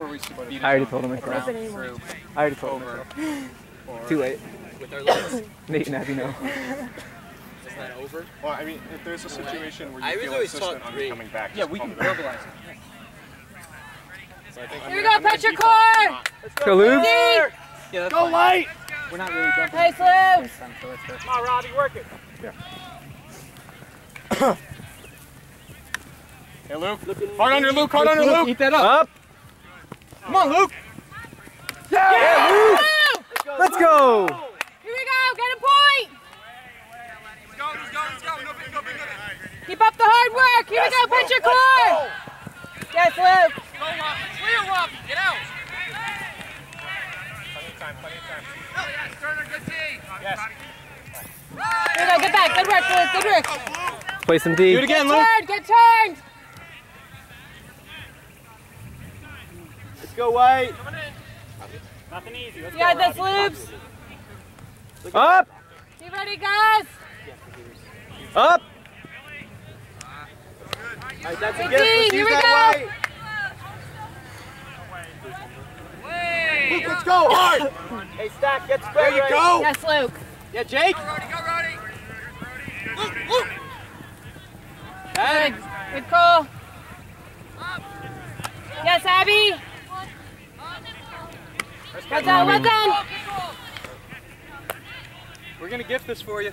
where we speed I already told him myself. through. I already told him myself. Too late. With our legs. Nate and Abby know. Is that over? Well, I mean, if there's a situation where I you was feel always insistent taught on three. coming back, Yeah, we can verbalize it. So I think Here we go, Petrichor! Go, Luke. Yeah, that's Go fine. light! We're not really jumping. Hey, Slim! Come on, Robbie, work it. Yeah. Hey, Luke. Hard under, Luke. Hard under, Luke. Eat that up. Come on, Luke. Yeah, Luke. Let's go. Here we go, get a point! Let's go. No big. Keep up the hard work! Here we go, Petrichor! Yes, Luke! Go, Robbie. Clear, Robbie. Get out. Plenty of time. Oh, yes, Turner, good team. Yes. Here we go, get back. Good work, Luke. Good work. Play some D. Do it again, Luke. Get turned! Let's go, White. Nothing easy. You got this, Loops. Up. You ready, guys? Up. Right, that's a Good gift. D, Let's here use we that, go. White. Luke, let's go hard. Hey, Stack, get spread. There you go. Yes, Luke. Yeah, Jake. Go, Roddy. Luke. Good. Good call. Yes, Abby. Well done, well done. We're going to gift this for you.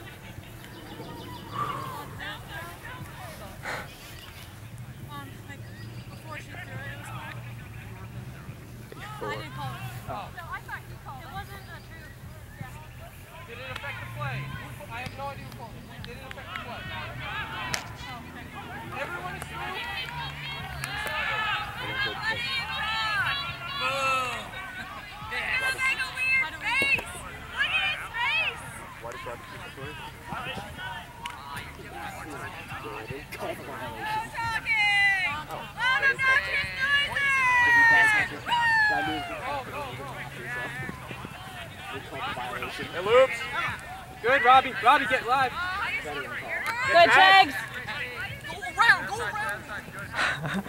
Before she threw it, it was fine. I didn't call it. No, I thought you called it. It wasn't a true. Yeah. Did it affect the play? I have no idea who called it. Did it affect the play? Everyone is through. Boom! That made a weird face. Look at his face. Why does Robbie keep the story? Who's talking? Oh, that's not just Hey, Loops. Good, Robbie. Robbie, get live. Good, Chags. Go around.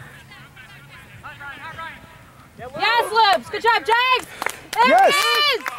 Yes, Loops. Good job, Jags. There Yes. it is.